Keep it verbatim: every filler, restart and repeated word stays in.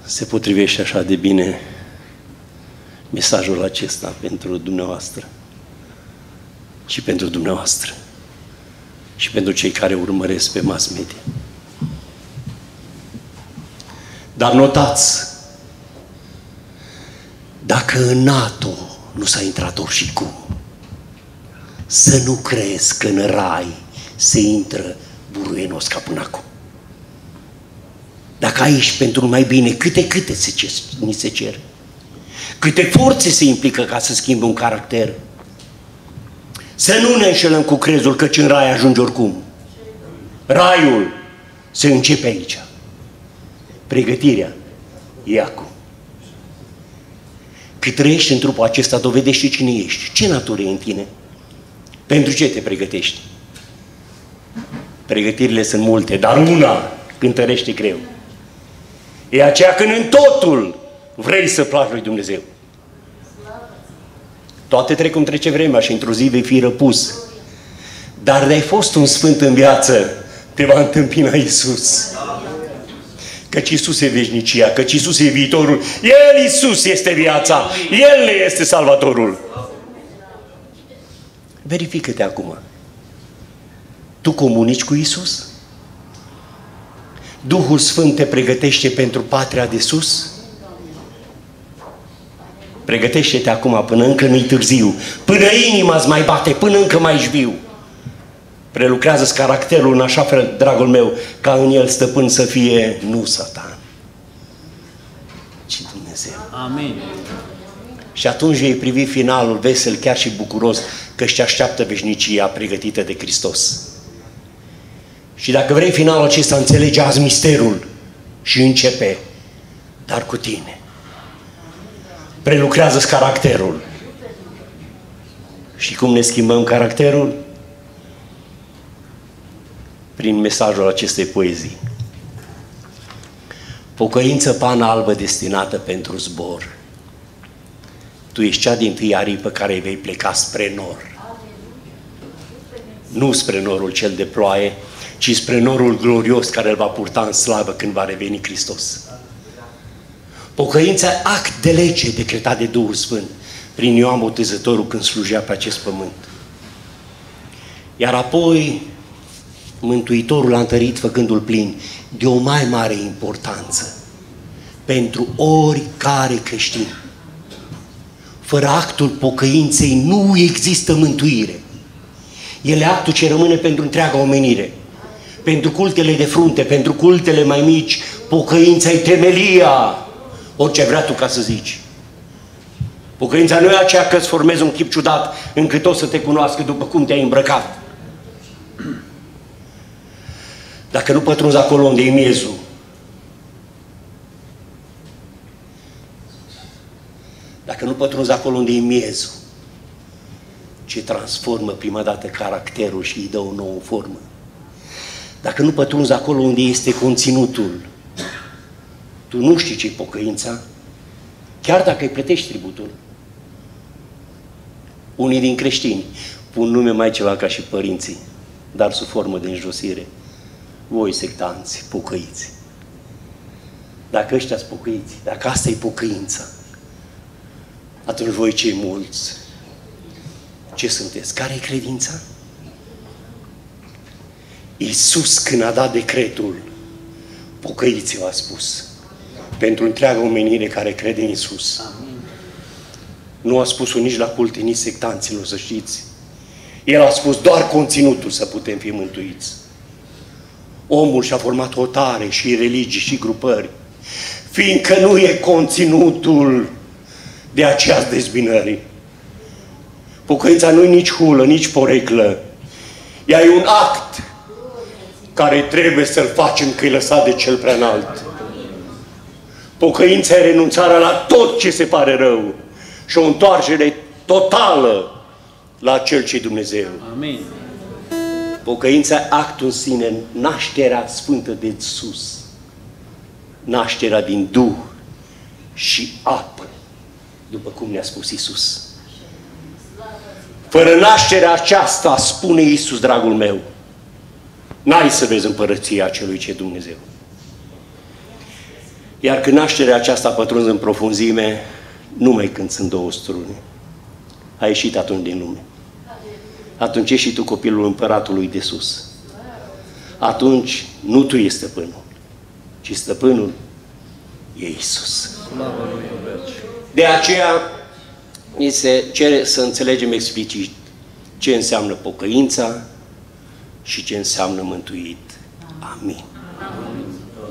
se potrivește așa de bine mesajul acesta pentru dumneavoastră și pentru dumneavoastră și pentru cei care urmăresc pe mass media. Dar notați, dacă în NATO nu s-a intrat oricum, să nu crezi că în rai se intră buruienos ca până acum. Dacă aici pentru mai bine, câte câte se ce, ni se cer, câte forțe se implică ca să schimbe un caracter. Să nu ne înșelăm cu crezul căci în rai ajunge oricum. Raiul se începe aici. Pregătirea e acum. Cât trăiești în trupul acesta, dovedește cine ești. Ce natură e în tine? Pentru ce te pregătești? Pregătirile sunt multe, dar una cântărește greu. E aceea când în totul vrei să placi lui Dumnezeu. Toate trec cum trece vremea și într-o zi vei fi răpus. Dar de-ai fost un sfânt în viață, te va întâmpina Iisus. Căci Iisus e veșnicia, căci Iisus e viitorul. El, Iisus, este viața. El ne este Salvatorul. Verifică-te acum. Tu comunici cu Iisus? Duhul Sfânt te pregătește pentru patria de sus? Pregătește-te acum până încă nu-i târziu, până inima îți mai bate, până încă mai ești viu. Prelucrează-ți caracterul în așa fel, dragul meu, ca în el stăpân să fie nu Satan, ci Dumnezeu. Amin. Și atunci vei privi finalul vesel, chiar și bucuros, că își așteaptă veșnicia pregătită de Hristos. Și dacă vrei finalul acesta, înțelege azi misterul și începe, dar cu tine. Prelucrează-ți caracterul. Și cum ne schimbăm caracterul? Prin mesajul acestei poezii. Pocăință, pană albă destinată pentru zbor. Tu ești cea dintâi aripă care vei pleca spre nor. Nu spre norul cel de ploaie, ci spre norul glorios care îl va purta în slavă când va reveni Hristos. Pocăința, act de lege decretat de Duhul Sfânt prin Ioan Botezătorul când slujea pe acest pământ. Iar apoi Mântuitorul a întărit făcându-l plin de o mai mare importanță pentru oricare creștin. Fără actul pocăinței nu există mântuire. El e actul ce rămâne pentru întreaga omenire. Pentru cultele de frunte, pentru cultele mai mici, pocăința e temelia. Orice vrea tu ca să zici. Pocăința nu e aceea că îți formezi un chip ciudat încât o să te cunoască după cum te-ai îmbrăcat. Dacă nu pătrunzi acolo unde e miezul, dacă nu pătrunzi acolo unde e miezul, ce transformă prima dată caracterul și îi dă o nouă formă, dacă nu pătrunzi acolo unde este conținutul, tu nu știi ce-i pocăința, chiar dacă îi plătești tributul. Unii din creștini pun nume mai ceva ca și părinții, dar sub formă de înjosire. Voi sectanți, pocăiți. Dacă ăștia sunt pocăiți, dacă asta e pocăința, atunci voi cei mulți, ce sunteți? Care e credința? Iisus când a dat decretul, pocăiți-vă a spus, pentru întreaga omenire care crede în Iisus. Nu a spus-o nici la culte, nici sectanților, să știți. El a spus doar conținutul să putem fi mântuiți. Omul și-a format hotare și religii și grupări, fiindcă nu e conținutul de aceea dezbinării. Pocăința nu e nici hulă, nici poreclă. Ea e un act care trebuie să-l facem că e lăsat de cel prea înalt. Pocăința e renunțarea la tot ce se pare rău și o întoarcere totală la cel ce-i Dumnezeu. Amin. Pocăința e actul în sine, nașterea sfântă de sus, nașterea din Duh și apă, după cum ne-a spus Iisus. Fără nașterea aceasta, spune Iisus, dragul meu, n-ai să vezi împărăția celui ce e Dumnezeu. Iar când nașterea aceasta a pătruns în profunzime, numai când sunt două strune. A ieșit atunci din lume. Atunci ești și tu copilul împăratului de sus. Atunci nu tu ești stăpânul, ci stăpânul e Iisus. De aceea ni se cere să înțelegem explicit ce înseamnă pocăința și ce înseamnă mântuit. Amin. Amin.